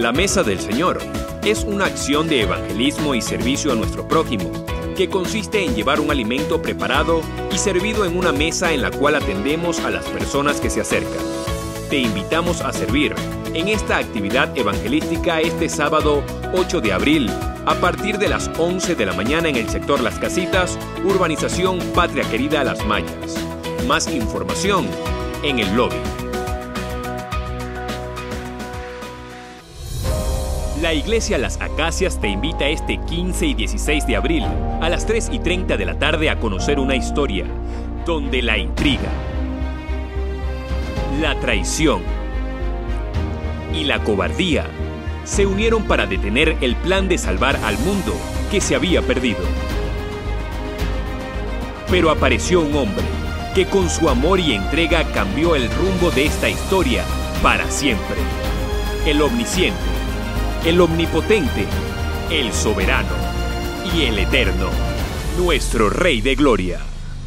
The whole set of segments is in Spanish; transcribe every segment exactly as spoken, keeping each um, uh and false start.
La Mesa del Señor es una acción de evangelismo y servicio a nuestro prójimo, que consiste en llevar un alimento preparado y servido en una mesa en la cual atendemos a las personas que se acercan. Te invitamos a servir en esta actividad evangelística este sábado ocho de abril, a partir de las once de la mañana en el sector Las Casitas, urbanización Patria Querida Las Mayas. Más información en el lobby. La Iglesia Las Acacias te invita este quince y dieciséis de abril a las tres y treinta de la tarde a conocer una historia donde la intriga, la traición y la cobardía se unieron para detener el plan de salvar al mundo que se había perdido. Pero apareció un hombre que con su amor y entrega cambió el rumbo de esta historia para siempre. El omnisciente, el omnipotente, el soberano y el eterno, nuestro Rey de Gloria.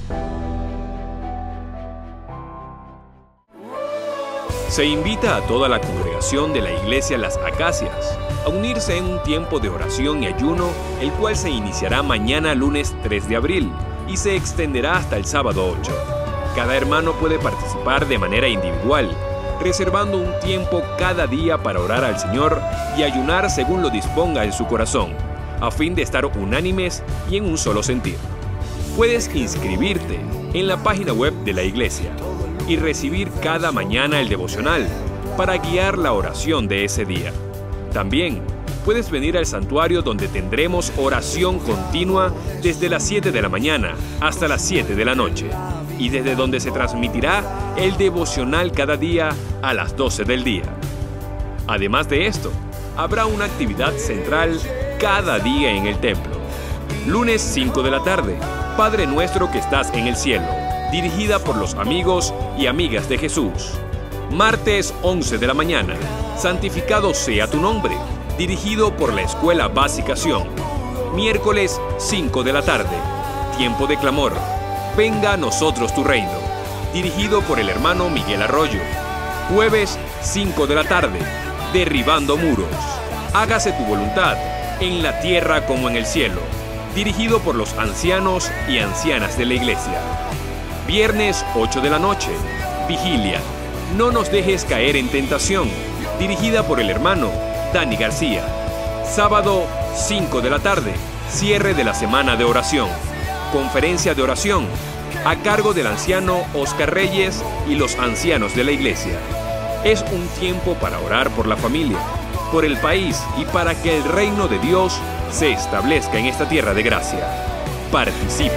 Se invita a toda la congregación de la Iglesia Las Acacias a unirse en un tiempo de oración y ayuno, el cual se iniciará mañana lunes tres de abril y se extenderá hasta el sábado ocho. Cada hermano puede participar de manera individual, reservando un tiempo cada día para orar al Señor y ayunar según lo disponga en su corazón, a fin de estar unánimes y en un solo sentir. Puedes inscribirte en la página web de la iglesia y recibir cada mañana el devocional para guiar la oración de ese día. También puedes venir al santuario, donde tendremos oración continua desde las siete de la mañana hasta las siete de la noche, y desde donde se transmitirá el devocional cada día a las doce del día. Además de esto, habrá una actividad central cada día en el templo. Lunes cinco de la tarde, Padre Nuestro que estás en el cielo, dirigida por los amigos y amigas de Jesús. Martes once de la mañana, Santificado sea tu nombre, dirigido por la Escuela Básica Sion. Miércoles cinco de la tarde, Tiempo de Clamor, Venga a nosotros tu reino, dirigido por el hermano Miguel Arroyo. Jueves cinco de la tarde, Derribando muros, Hágase tu voluntad, en la tierra como en el cielo, dirigido por los ancianos y ancianas de la iglesia. Viernes ocho de la noche, Vigilia, No nos dejes caer en tentación, dirigida por el hermano Dani García. Sábado cinco de la tarde, cierre de la semana de oración, conferencia de oración, a cargo del anciano Oscar Reyes y los ancianos de la iglesia. Es un tiempo para orar por la familia, por el país y para que el reino de Dios se establezca en esta tierra de gracia. Participa.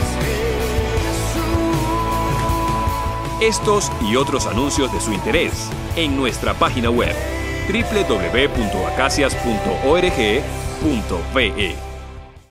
Estos y otros anuncios de su interés en nuestra página web doble u doble u doble u punto acacias punto org punto be.